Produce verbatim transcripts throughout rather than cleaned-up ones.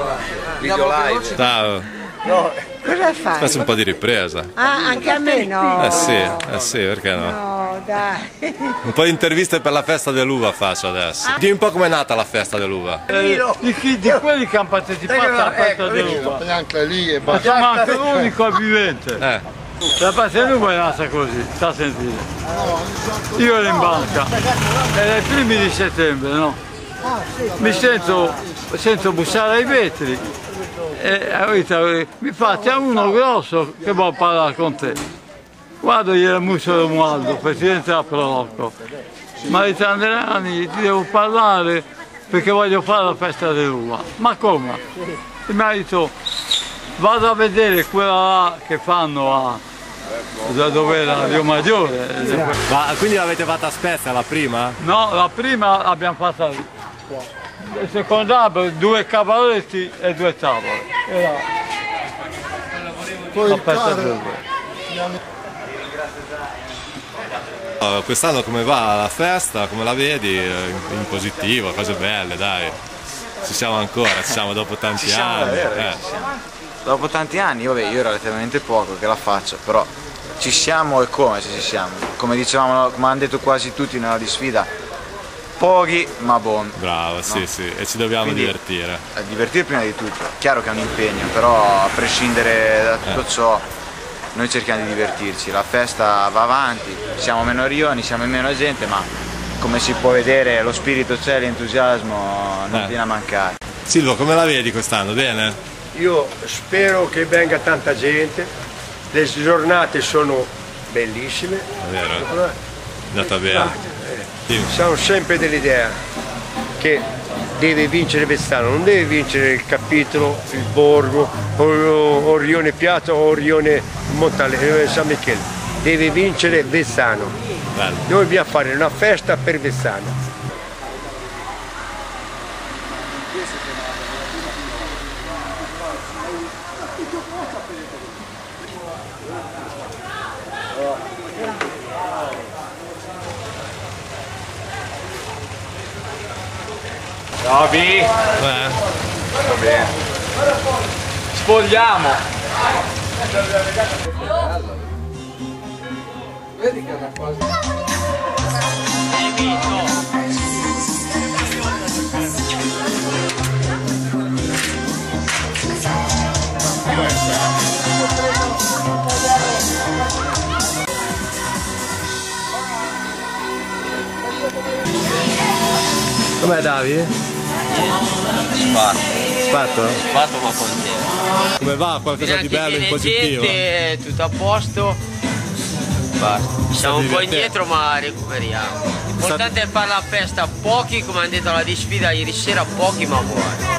video live. Ciao. No. Cosa fai? Faccio un po' di ripresa. Ah, anche a me no. Eh sì, eh sì, perché no? No, dai. Un po' di interviste per la festa dell'uva faccio adesso. Dimmi un po' com'è nata la festa dell'uva. Eh, di, chi, di quelli che hanno partecipato alla festa dell'uva. Anche lì e Ma siamo anche l'unico vivente. Eh. La festa dell'uva è nata così, sta a sentire. Io ero in banca, era i primi di settembre, no? Mi sento, sento bussare ai vetri e mi fa, c'è uno grosso che vuole parlare con te. Guardo gli era Musso Romualdo, presidente della Proloco. Marita Andreani, ti devo parlare perché voglio fare la festa dell'uva. Ma come? E mi ha detto, vado a vedere quella là che fanno a da dove era Rio Maggiore. Ma quindi l'avete fatta a Spezia la prima? No, la prima l'abbiamo fatta lì. Il seconda due cavaletti e due tavole. Era poi la festa dell'uva. Oh, quest'anno come va la festa? Come la vedi? In positivo, cose belle, dai. Ci siamo ancora, ci siamo dopo tanti Ci siamo anni. davvero, eh. ci siamo. Dopo tanti anni, vabbè, io relativamente poco che la faccio, però ci siamo e come se ci siamo. Come dicevamo, come hanno detto quasi tutti nella di sfida, pochi ma buoni. Bravo, no? sì, sì, e ci dobbiamo Quindi, divertire. A divertire prima di tutto. Chiaro che è un impegno, però a prescindere da tutto eh. ciò, noi cerchiamo di divertirci. La festa va avanti, siamo meno rioni, siamo meno gente, ma come si può vedere lo spirito c'è, l'entusiasmo non eh. viene a mancare. Silvo, come la vedi quest'anno? Bene? io spero che venga tanta gente, le giornate sono bellissime. È vero? È andata bene. Eh, siamo sempre dell'idea che deve vincere Vezzano, non deve vincere il capitolo, il borgo, o, o Rione Piazza o Rione Montale, San Michele, deve vincere Vezzano. Bello. Noi dobbiamo fare una festa per Vezzano. Roby, Eh. va bene. Spogliamo. Vedi che è una cosa. Com'è Davide? Sparto. Sparto? Sparto ma contento. Come va? Qualcosa di bello in positivo? Gente, tutto a posto. Basta. Siamo un po' divertente. indietro ma recuperiamo. L'importante è fare la festa, pochi, come hanno detto alla di sfida ieri sera, pochi ma buoni.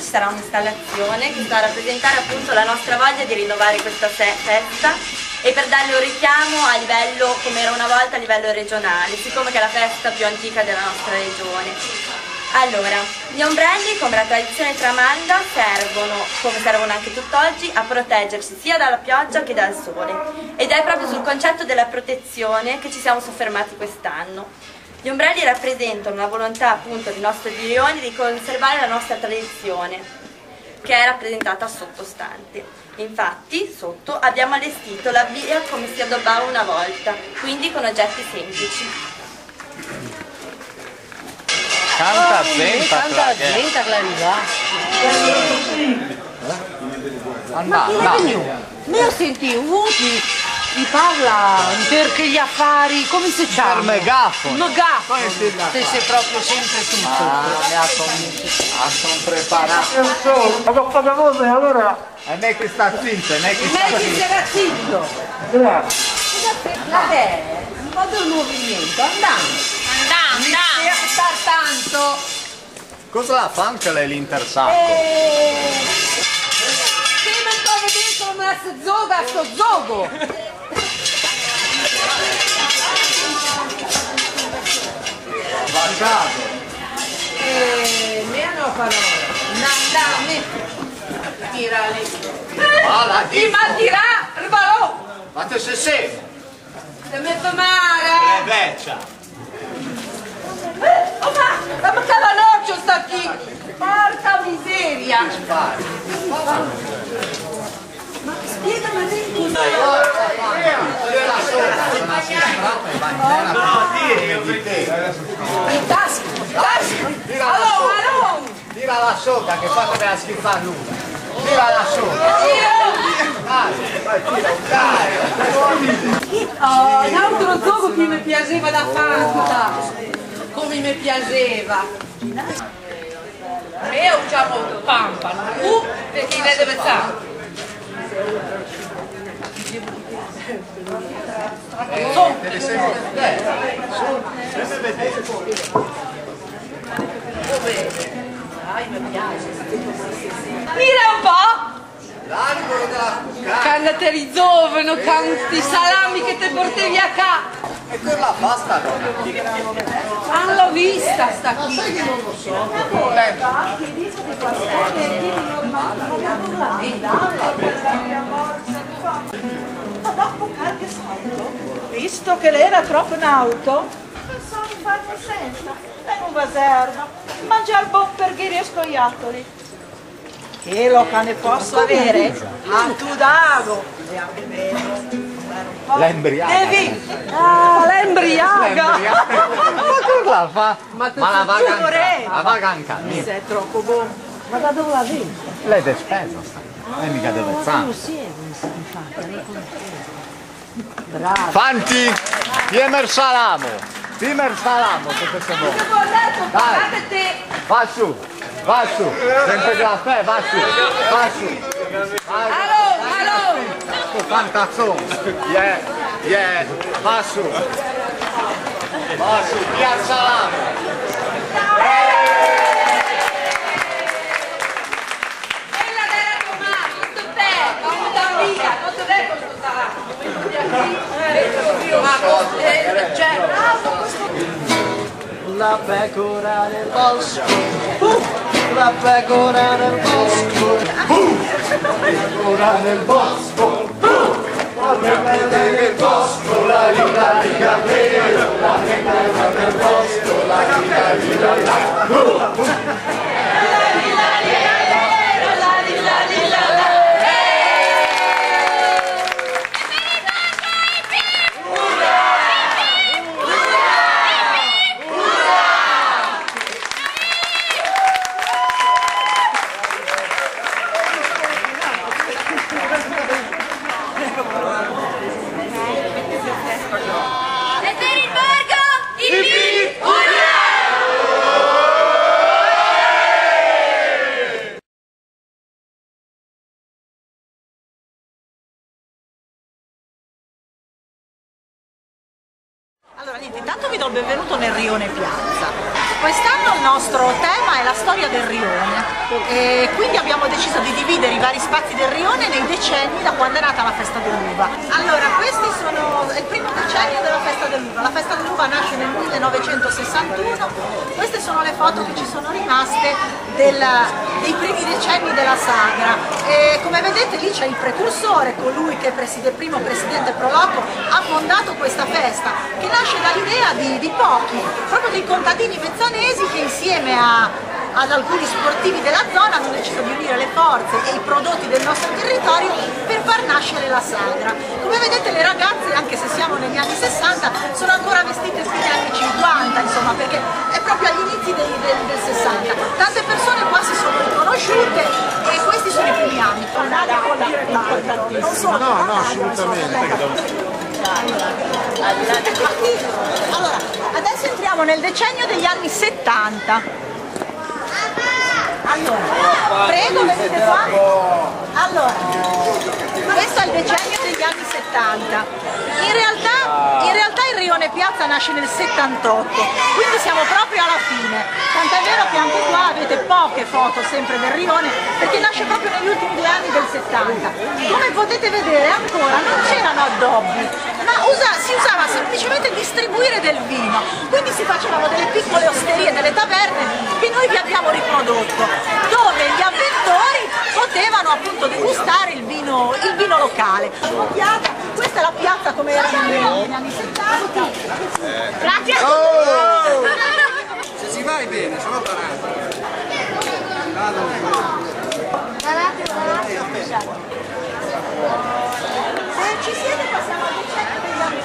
ci sarà un'installazione che sta a rappresentare appunto la nostra voglia di rinnovare questa festa e per darle un richiamo a livello, come era una volta, a livello regionale, siccome che è la festa più antica della nostra regione. Allora, gli ombrelli, come la tradizione tramanda, servono, come servono anche tutt'oggi, a proteggerci sia dalla pioggia che dal sole. Ed è proprio sul concetto della protezione che ci siamo soffermati quest'anno. Gli ombrelli rappresentano la volontà appunto di nostro Dio Leone di conservare la nostra tradizione, che è rappresentata sottostante. Infatti, sotto abbiamo allestito la via come si addobbava una volta, quindi con oggetti semplici. Canta zenta, Canta zenta, Clariva. Ma chi è venuto? Mi senti Uti, mi parla perché gli affari, come si chiama? Il megafono. Megafono. Te sei proprio sempre tutto. Ah, sono preparato. Ma ho fatto cose allora. E me che sta zitto, e me che sta Me chi zitto. sarà zitto? La è un po' del movimento, andando. Andando, Non star tanto. Cosa la fa anche lei l'intersacco? Se non trovo dentro una zoga, sto zogo. Guardato. Eh, ne hanno parole. Nandame. Tira lì. Ah, Ti ma tira, il balò. ma te sei sei? Ti metto male. Vecchia. Oh ma, ma cavanocchio sta qui. Porca miseria. Ma spiegami dentro. In tasca, in tasca. Allora, allora. Tira la soda che fa che la schifare nulla. Tira la soda. Oh, un altro gioco che mi piaceva da Fanta, come mi piaceva. E io diciamo pampa, uh, perché ne deve stare. Mira un po'! L'angolo della cucca. Quando eri giovane, canti salami che ti portavi a casa. E quella pasta no? Non l'ho vista sta qui. Non lo so. Ma dopo qualche salto, visto che lei era troppo in auto, pensavo di farne senza. E non va serva. Mangiare buon pergheri e scoiattoli. Che lo che ne posso avere? A tu dago. L'embriaga. Devi. Ah, l'embriaga. Ma cosa la fa? Ma, Ma la va anche. La va anche. sei troppo buono. Ma da dove la vedi? Lei è spesa sta. Lei mica deve stare. Bravo. Fanti, Timer Salamo. Timer Salamo, se questo vuole. Dai, te. va su, va su. Sempre caffè, va su, va su. Allo, allo. Sto fantazzone. Yeah, yeah, va su. Va su, Timer Salamo. Quella era Tommaso, tutto te, non da via, non ti devo ascoltare. La pecora nel bosco, uh, la pecora nel bosco, uh, la pecora nel bosco, uh, la pecora nel bosco, la liga di capello, la pecora nel bosco, la liga di capello. Allora, niente, intanto vi do il benvenuto nel Rione Piazza. Quest'anno il nostro tema è la storia del rione e quindi abbiamo deciso di dividere i vari spazi del rione nei decenni da quando è nata la festa dell'uva. Allora, questi sono il primo decennio della festa dell'uva. La festa dell'uva nasce nel millenovecentosessantuno, queste sono le foto che ci sono rimaste della, dei primi decenni della sagra. E come vedete lì c'è il precursore, colui che è il primo presidente Pro Loco ha fondato questa festa, che nasce dall'idea di, di pochi, proprio dei contadini mezzanesi che insieme a, ad alcuni sportivi della zona hanno deciso di unire le forze e i prodotti del nostro territorio per far nascere la sagra. Come vedete le ragazze, anche se siamo negli anni sessanta, sono ancora vestite fine anni cinquanta, insomma, perché è proprio agli inizi del, del, del sessanta. Tante persone qua si sono riconosciute e questi sono i primi anni. No, no, assolutamente. Allora, adesso entriamo nel decennio degli anni settanta. Allora, prego, venite qua. Allora, questo è il decennio degli anni settanta. In realtà, in realtà il rione Piazza nasce nel settantotto, quindi siamo proprio alla fine. Tant'è vero che anche qua avete poche foto sempre del rione, perché nasce proprio negli ultimi due anni del settanta. Come potete vedere ancora non c'erano addobbi, ma usa, si usava semplicemente distribuire del vino, quindi si facevano delle piccole osterie, delle taverne che noi vi abbiamo riprodotto, dove gli avventori potevano appunto degustare il vino, il vino locale. Questa è la piazza come era negli anni settanta. Grazie a oh! Se si vai bene, sono parato. Se ci siete passiamo al decennio degli anni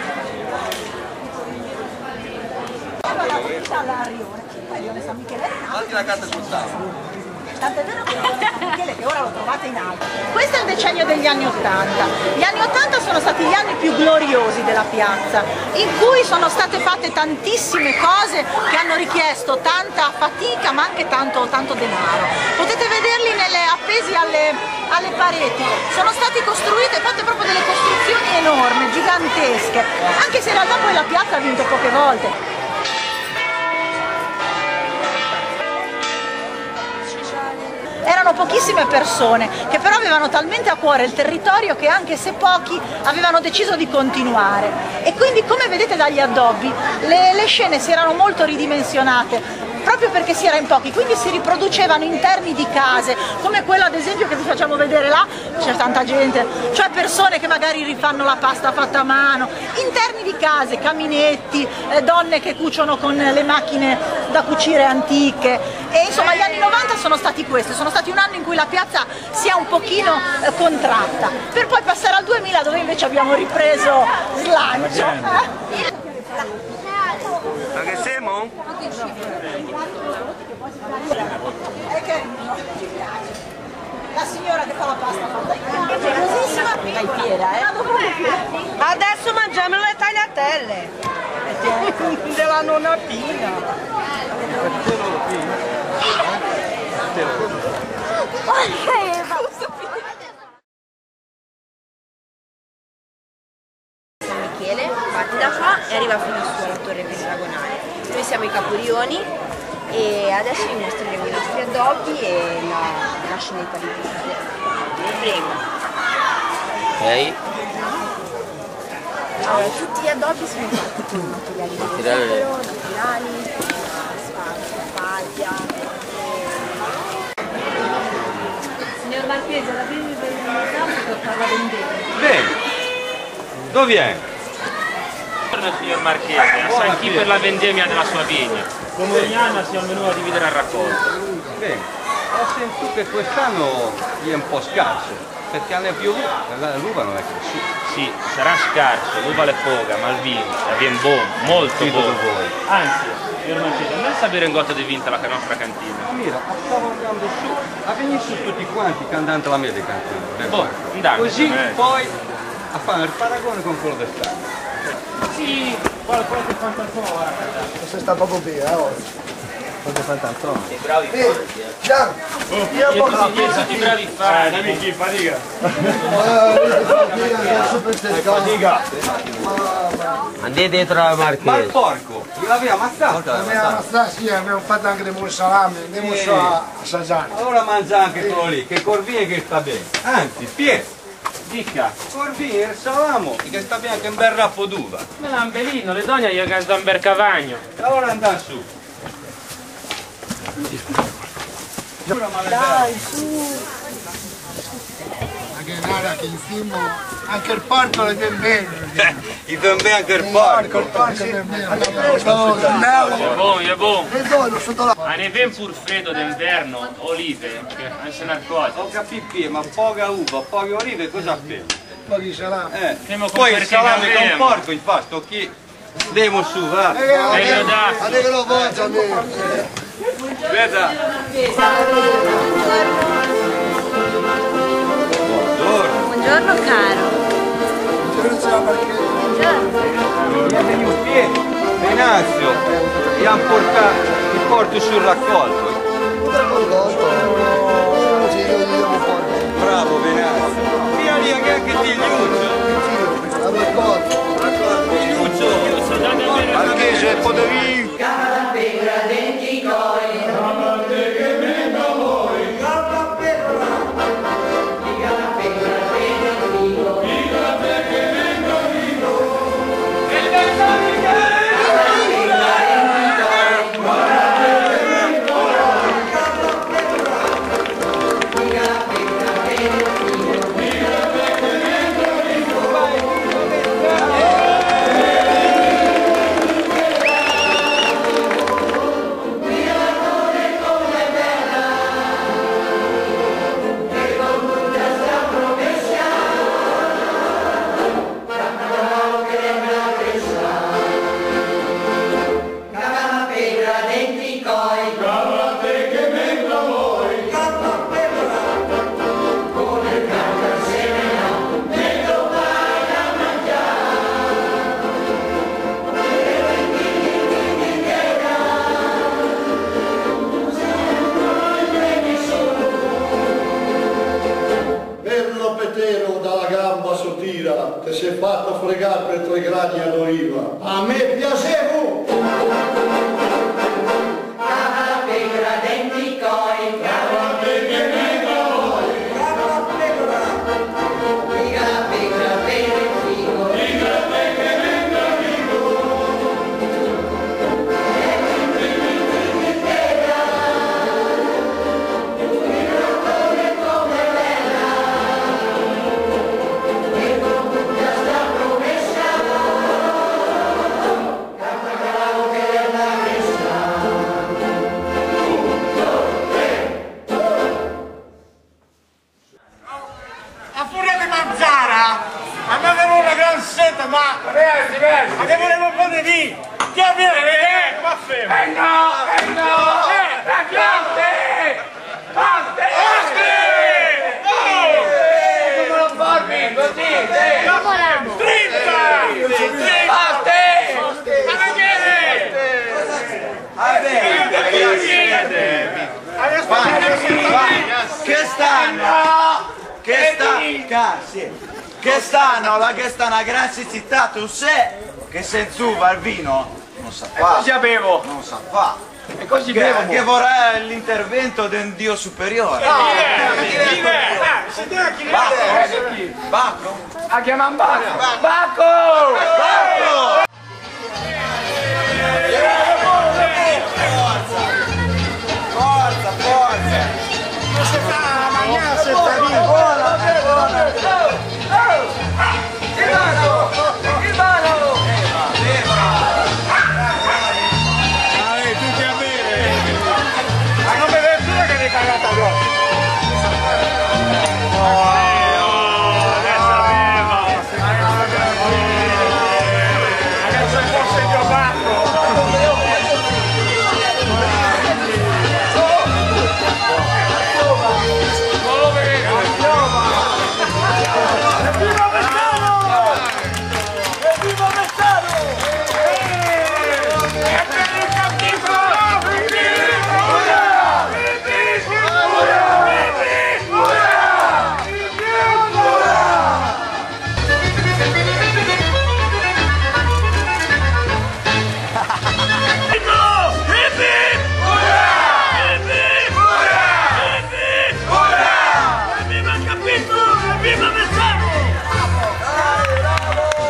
ottanta. Alla Rione, poi Rione San Michele. Fatti la carta sul tavolo. Tant'è vero che San Michele, che ora lo trovate in alto. Questo è il decennio degli anni ottanta. Gli anni ottanta sono stati gli anni più gloriosi della piazza, in cui sono state fatte tantissime cose che hanno richiesto tanta fatica ma anche tanto, tanto denaro. Potete vederli nelle, appesi alle, alle pareti. Sono state costruite, fatte proprio delle costruzioni enormi, gigantesche, anche se in realtà poi la piazza ha vinto poche volte. Erano pochissime persone che però avevano talmente a cuore il territorio che anche se pochi avevano deciso di continuare e quindi come vedete dagli addobbi le, le scene si erano molto ridimensionate proprio perché si era in pochi, quindi si riproducevano interni di case, come quello ad esempio che vi facciamo vedere là, c'è tanta gente, cioè persone che magari rifanno la pasta fatta a mano, interni di case, caminetti, eh, donne che cuciono con le macchine da cucire antiche e insomma gli anni novanta sono stati questi, sono stati un anno in cui la piazza si è un pochino eh, contratta, per poi passare al duemila dove invece abbiamo ripreso slancio. Eh? Ma che siamo? È carino, ci piace. La signora che fa la pasta fatta in casa, gelosissima. Dai fiera, eh? Adesso mangiamo le tagliatelle della nonna Pina. San Michele, parti da qua e arriva fino su alla torre pentagonale. Noi siamo i Capurioni e adesso vi mostreremo i nostri addobbi e la, la scenetta di Pisa. Prego. Ok. Allora, tutti gli addobbi sono fatti con materiali di recupero, materiali, asfalto, paglia. Signor Marchese, la prima per il mercato per farla vendere. Bene. Dove viene? Buongiorno signor Marchese, a San Chi per la vendemmia della sua vigna. Come ogni anno siamo venuti a dividere il raccolto. Bene, ho sentito che quest'anno è un po' scarso, perché hanno piovuto, l'uva non è cresciuta. Sì, sarà scarso, l'uva è poca, ma il vino viene buono, molto Sì, buono. voi. Anzi, signor Marchese, non sapere in gotto di vinta la nostra cantina. Mira, stavo andando su, a venire su tutti quanti cantando la media cantina. Boh, andate, Così eh. poi a fare il paragone con quello d'estate. Sì, qualcosa che fa qualcosa. Questo sta proprio bene, eh, oggi. Fate Sant'Antonio. Sei bravi fanti, eh. Gian, io Io tutti i bravi fanti. Dammi chi fatica. fatica. Andate dietro la Ma il Marchese. porco, l'avevi ammazzato? Abbiamo ammazzato, sì, abbiamo fatto anche dei salami, andiamo Eh. su a assaggiare. Allora mangia anche quello lì, che corvine che sta bene. Anzi, Pietro, Dica. corvine il salamo che sta bene anche un bel rappo d'uva. Ma l'ambelino, le donne gli hanno un bel cavagno. E allora andare su. Dai, su! Anche in area che in film, anche il porco lo viene bene. I bambini anche il porco. Il porco viene bene. È buono, è buono. Ma ne ven pur freddo d'inverno, olive, non se ne accorge. Ho capito, ma poca uva, poche olive, cosa appena? Pochi salami. Eh, Prima poi il perché salame ne con avevamo. porco, infatti, chi andiamo su, va. Meglio dato. Addio lo voglio, addio. Veda. Buongiorno caro. Mi è venuto Pietro, Venanzio, gli hanno portato il porto sul raccolto. Bravo Venanzio. Via lì che anche ti Liuccio. Liuccio. Marchese, potevi... Che si è fatto fregare per tre gradi all'oliva. A me piaceva! Ma versi, versi! Ma che volevo fare lì? Che avviene? Eh, ma fermo! Eh no! Eh no! Eh, ragazzi! Basta! Basta! Come lo farmi così? Non volamo! Strinta! Basta! Ma che viene? Che stanno? Che stanno? Che stanno? La che stanno a grande città, tu sai che senza uva il vino non sa fare. Così bevo! Non sa fare. E così Che, bevo! che vorrei l'intervento di un dio superiore. Bacco? Bacco? A chiamare Bacco! Bacco! Bacco! Forza, forza! Non si fa la mangiare se sta lì! Buona, buona! Il mano! Il mano! Dai, tutti a bere! Ma non mi vedi più che mi cagata addosso! Oh, adesso bevo!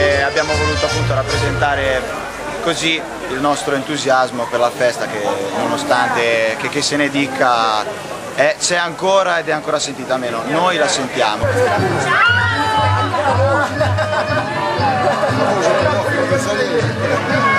E abbiamo voluto appunto rappresentare così il nostro entusiasmo per la festa che nonostante che, che se ne dica c'è ancora ed è ancora sentita meno, noi la sentiamo. Ciao!